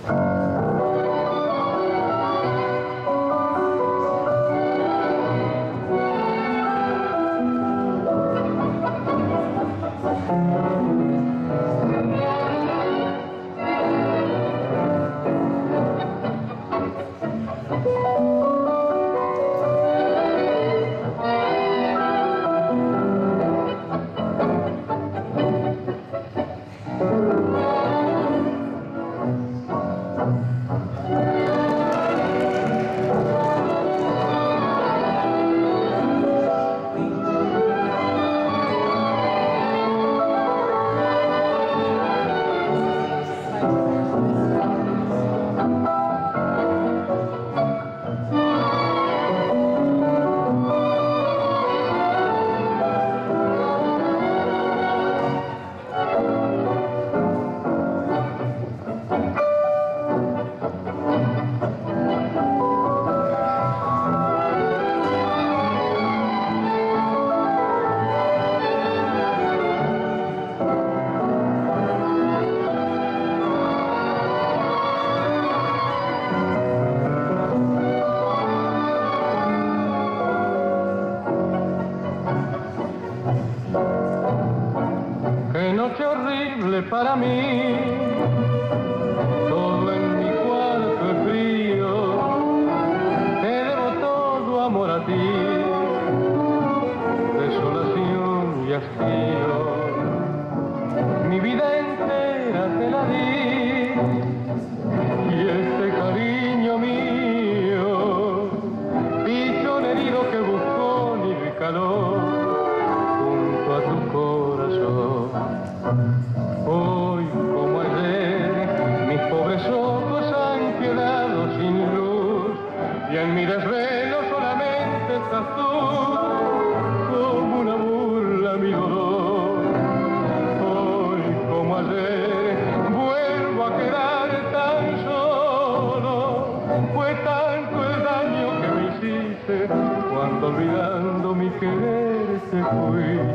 Qué noche horrible para mí, todo en mi cuarto es frío, te debo todo amor a ti, desolación y hastío, mi vida entera te la di, y este cariño mío, pichón herido que buscó ni el calor, junto a tu corazón. Hoy como ayer, mis pobres ojos han quedado sin luz, y en mi desvelo solamente estás tú, como una burla mi dolor. Hoy como ayer, vuelvo a quedar tan solo, fue tanto el daño que me hiciste, cuando olvidando mi querer te fui.